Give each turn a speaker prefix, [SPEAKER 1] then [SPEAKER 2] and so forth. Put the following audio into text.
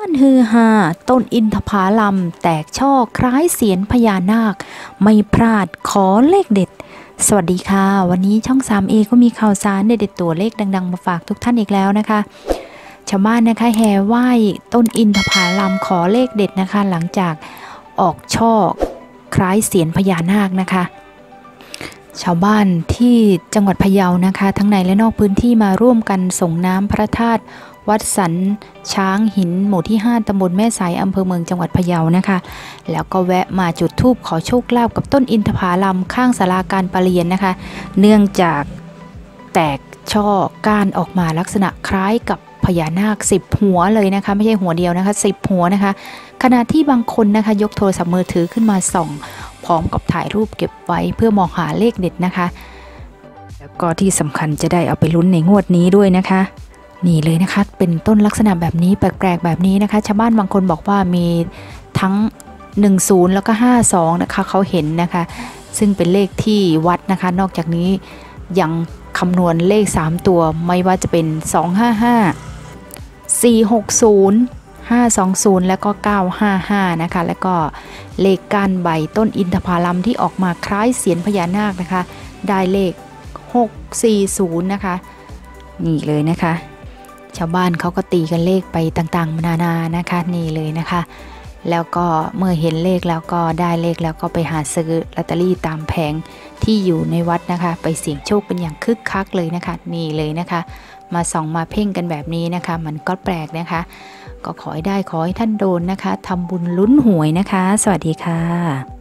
[SPEAKER 1] านฮือฮาต้นอินทผลัมแตกช่อคล้ายเสียญพญานาคไม่พลาดขอเลขเด็ดสวัสดีค่ะวันนี้ช่อง 3A ก็มีข่าวสารเด็ดๆตัวเลขดังๆมาฝากทุกท่านอีกแล้วนะคะชาวบ้านนะคะแห่ไหว้ต้นอินทผลัมขอเลขเด็ดนะคะหลังจากออกช่อคล้ายเสียญพญานาคนะคะชาวบ้านที่จังหวัดพะเยานะคะทั้งในและนอกพื้นที่มาร่วมกันส่งน้ำพระธาตุวัดสันช้างหินหมู่ที่5ตำบลแม่สายอำเภอเมืองจังหวัดพะเยานะคะแล้วก็แวะมาจุดธูปขอโชคลาภกับต้นอินทผลัมข้างศาลาการประเรียนนะคะเนื่องจากแตกช่อก้านออกมาลักษณะคล้ายกับพญานาค10หัวเลยนะคะไม่ใช่หัวเดียวนะคะ10หัวนะคะขณะที่บางคนนะคะยกโทรศัพท์มือถือขึ้นมาส่องพร้อมกับถ่ายรูปเก็บไว้เพื่อมองหาเลขเด็ดนะคะแล้วก็ที่สำคัญจะได้เอาไปลุ้นในงวดนี้ด้วยนะคะนี่เลยนะคะเป็นต้นลักษณะแบบนี้แปลกๆแบบนี้นะคะชาวบ้านบางคนบอกว่ามีทั้ง10แล้วก็52นะคะเขาเห็นนะคะซึ่งเป็นเลขที่วัดนะคะนอกจากนี้ยังคำนวณเลข3ตัวไม่ว่าจะเป็น255 460 520แล้วก็955นะคะแล้วก็เลขก้านใบต้นอินทผลัมที่ออกมาคล้ายเสียญพญานาคนะคะได้เลข640นะคะนี่เลยนะคะชาวบ้านเขาก็ตีกันเลขไปต่างๆนานานะคะนี่เลยนะคะแล้วก็เมื่อเห็นเลขแล้วก็ได้เลขแล้วก็ไปหาซื้อลอตเตอรี่ตามแผงที่อยู่ในวัดนะคะไปเสี่ยงโชคกันอย่างคึกคักเลยนะคะนี่เลยนะคะมาส่องมาเพ่งกันแบบนี้นะคะมันก็แปลกนะคะก็ขอให้ได้ขอให้ท่านโดนนะคะทำบุญลุ้นหวยนะคะสวัสดีค่ะ